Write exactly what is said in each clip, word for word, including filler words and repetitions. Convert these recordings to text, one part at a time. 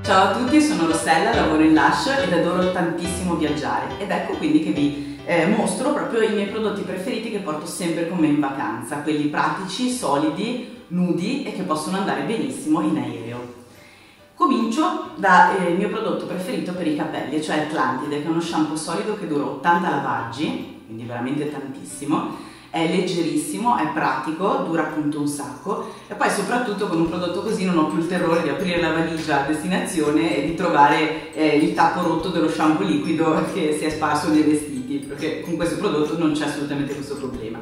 Ciao a tutti, sono Rossella, lavoro in Lush ed adoro tantissimo viaggiare ed ecco quindi che vi eh, mostro proprio i miei prodotti preferiti che porto sempre con me in vacanza, quelli pratici, solidi, nudi e che possono andare benissimo in aereo. Comincio dal eh, mio prodotto preferito per i capelli, cioè Atlantide, che è uno shampoo solido che dura ottanta lavaggi, quindi veramente tantissimo. È leggerissimo, è pratico, dura appunto un sacco e poi soprattutto con un prodotto così non ho più il terrore di aprire la valigia a destinazione e di trovare eh, il tappo rotto dello shampoo liquido che si è sparso nei vestiti, perché con questo prodotto non c'è assolutamente questo problema.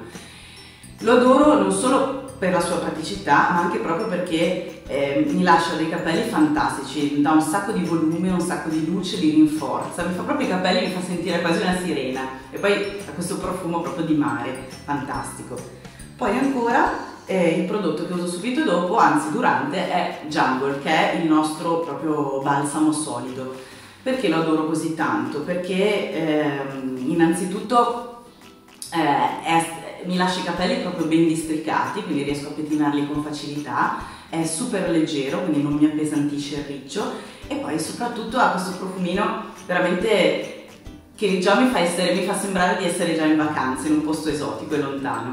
Lo adoro non solo per la sua praticità, ma anche proprio perché eh, mi lascia dei capelli fantastici, mi dà un sacco di volume, un sacco di luce, li rinforza, mi fa proprio i capelli, mi fa sentire quasi una sirena e poi ha questo profumo proprio di mare, fantastico. Poi ancora eh, il prodotto che uso subito dopo, anzi durante, è Jungle, che è il nostro proprio balsamo solido. Perché lo adoro così tanto? Perché eh, innanzitutto eh, è mi lascia i capelli proprio ben districati, quindi riesco a pettinarli con facilità, è super leggero, quindi non mi appesantisce il riccio e poi soprattutto ha questo profumino veramente che già mi fa, essere, mi fa sembrare di essere già in vacanza, in un posto esotico e lontano.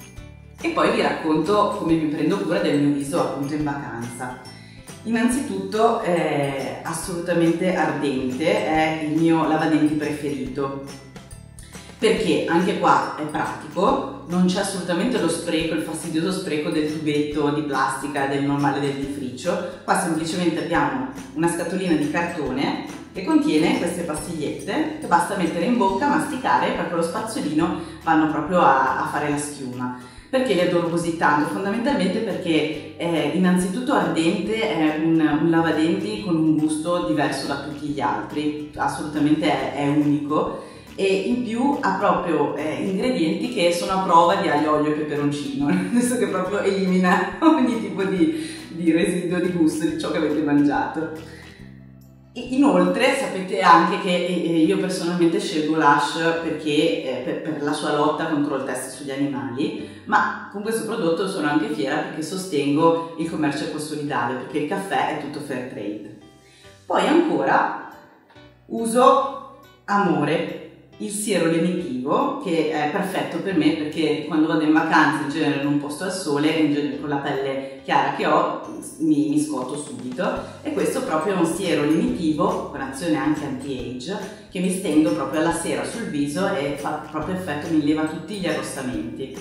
E poi vi racconto come mi prendo cura del mio viso appunto in vacanza. Innanzitutto è assolutamente ardente, è il mio lavadenti preferito. Perché anche qua è pratico, non c'è assolutamente lo spreco, il fastidioso spreco del tubetto di plastica, del normale dentifricio. Qua semplicemente abbiamo una scatolina di cartone che contiene queste pastigliette che basta mettere in bocca, masticare e poi con lo spazzolino vanno proprio a, a fare la schiuma. Perché li adoro così tanto? Fondamentalmente perché è innanzitutto ardente, è un, un lavadenti con un gusto diverso da tutti gli altri, assolutamente è, è unico. E in più ha proprio eh, ingredienti che sono a prova di aglio, olio e peperoncino, nel senso che proprio elimina ogni tipo di, di residuo di gusto di ciò che avete mangiato. E inoltre sapete anche che eh, io personalmente scelgo Lush perché, eh, per, per la sua lotta contro il test sugli animali, ma con questo prodotto sono anche fiera perché sostengo il commercio ecosolidale, perché il caffè è tutto fair trade. Poi ancora uso Amore, il siero lenitivo, che è perfetto per me perché quando vado in vacanza in genere in un posto al sole, in genere con la pelle chiara che ho, mi, mi scotto subito e questo proprio è un siero lenitivo con azione anche anti-age che mi stendo proprio alla sera sul viso e fa proprio effetto, mi leva tutti gli arrossamenti.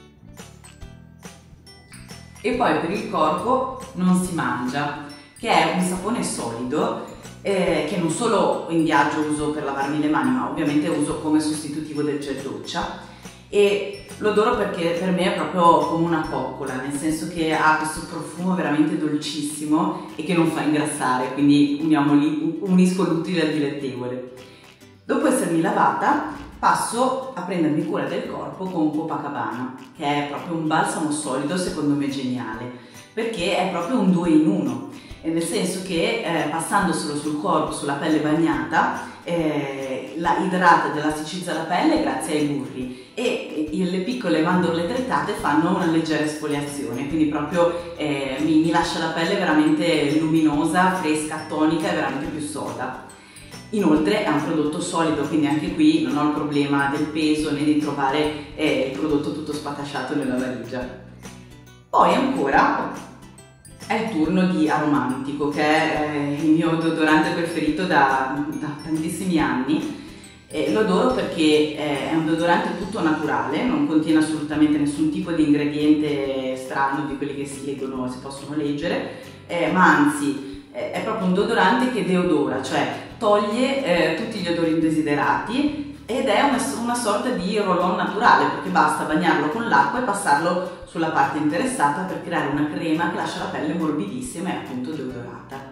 E poi per il corpo Non si mangia, che è un sapone solido Eh, che non solo in viaggio uso per lavarmi le mani, ma ovviamente uso come sostitutivo del gel doccia e lo adoro perché per me è proprio come una coccola, nel senso che ha questo profumo veramente dolcissimo e che non fa ingrassare, quindi uniamo lì, unisco l'utile al dilettevole. Dopo essermi lavata passo a prendermi cura del corpo con Copacabana, che è proprio un balsamo solido secondo me geniale, perché è proprio un due in uno. Nel senso che eh, passandoselo sul corpo, sulla pelle bagnata, eh, la idrata e dell'asticizza la pelle grazie ai burri e, e le piccole mandorle trittate fanno una leggera esfoliazione, quindi proprio eh, mi, mi lascia la pelle veramente luminosa, fresca, tonica e veramente più soda. Inoltre è un prodotto solido, quindi anche qui non ho il problema del peso né di trovare eh, il prodotto tutto spatasciato nella valigia. Poi ancora è il turno di Aromantico, che è il mio deodorante preferito da, da tantissimi anni. E lo adoro perché è un deodorante tutto naturale, non contiene assolutamente nessun tipo di ingrediente strano di quelli che si leggono, si possono leggere, eh, ma anzi è proprio un deodorante che deodora, cioè toglie eh, tutti gli odori indesiderati ed è una, una sorta di roll-on naturale perché basta bagnarlo con l'acqua e passarlo sulla parte interessata per creare una crema che lascia la pelle morbidissima e appunto deodorata.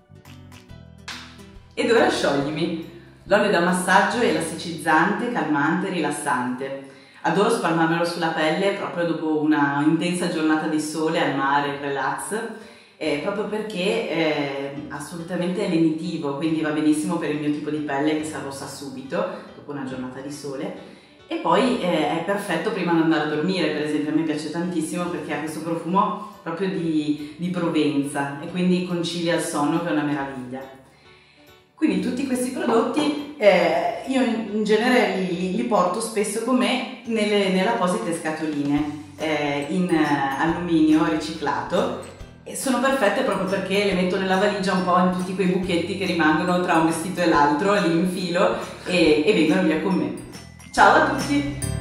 Ed ora scioglimi, l'olio da massaggio è elasticizzante, calmante, rilassante. Adoro spalmarmelo sulla pelle proprio dopo una intensa giornata di sole al mare, relax, eh, proprio perché è assolutamente lenitivo, quindi va benissimo per il mio tipo di pelle che si arrossa subito dopo una giornata di sole. E poi eh, è perfetto prima di andare a dormire, per esempio a me piace tantissimo perché ha questo profumo proprio di, di Provenza e quindi concilia il sonno, che è una meraviglia. Quindi tutti questi prodotti eh, io in genere li, li porto spesso con me nelle, nelle apposite scatoline eh, in alluminio riciclato, e sono perfette proprio perché le metto nella valigia un po' in tutti quei buchetti che rimangono tra un vestito e l'altro, li infilo e, e vengono via con me. Ciao a tutti!